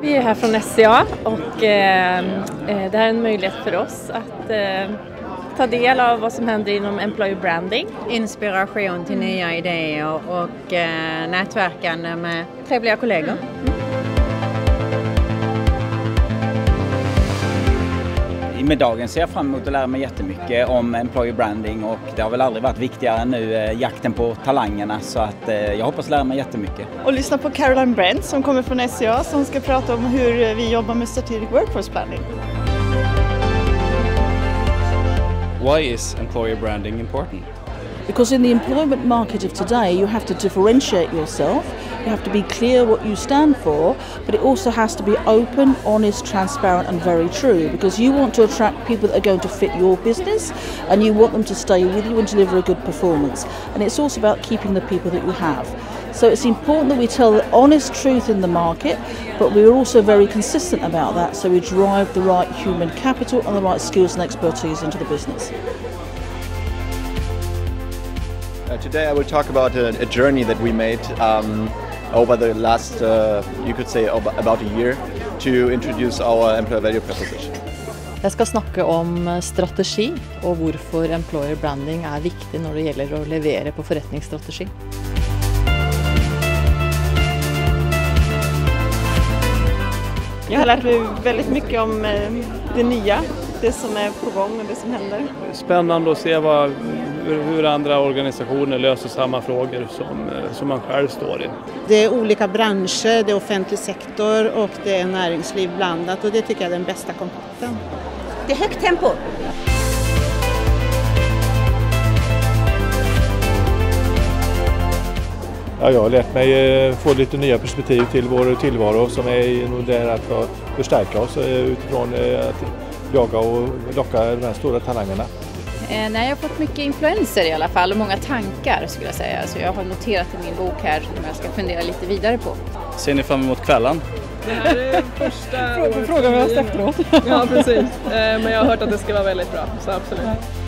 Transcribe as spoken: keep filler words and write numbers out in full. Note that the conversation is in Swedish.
Vi är här från S C A och eh, det här är en möjlighet för oss att eh, ta del av vad som händer inom employer branding. Inspiration till nya idéer och eh, nätverkande med trevliga kollegor. Mm. Med dagen ser jag fram emot att lära mig jättemycket om employer branding och det har väl aldrig varit viktigare än nu, eh, jakten på talangerna, så att eh, jag hoppas lära mig jättemycket. Och lyssna på Caroline Brent som kommer från S C A som ska prata om hur vi jobbar med strategic workforce planning. Why is employer branding important? Because in the employment market of today, you have to differentiate yourself, you have to be clear what you stand for, but it also has to be open, honest, transparent and very true, because you want to attract people that are going to fit your business and you want them to stay with you and deliver a good performance. And it's also about keeping the people that you have. So it's important that we tell the honest truth in the market, but we're also very consistent about that, so we drive the right human capital and the right skills and expertise into the business. Uh, today I will talk about a, a journey that we made um, over the last, uh, you could say, about a year to introduce our employer value proposition. Jeg skal snakke om strategi og hvorfor employer branding er viktig når det gjelder å levere på forretningsstrategi. Jag har lärt mig väldigt mycket om det nya, det som är på gång och det som händer. Spännande att se vad, hur andra organisationer löser samma frågor som, som man själv står i. Det är olika branscher, det är offentlig sektor och det är näringsliv blandat och det tycker jag är den bästa kontakten. Det är högt tempo. Ja, jag har lärt mig få lite nya perspektiv till vår tillvaro som är nog där att förstärka oss utifrån att jaga och locka de här stora talangerna. Eh, nej, jag har fått mycket influenser i alla fall och många tankar skulle jag säga. Så jag har noterat i min bok här som jag ska fundera lite vidare på. Ser ni fram emot kvällen? Det här är första... Fråga vad jag efteråt. Ja, precis. Eh, men jag har hört att det ska vara väldigt bra, så absolut.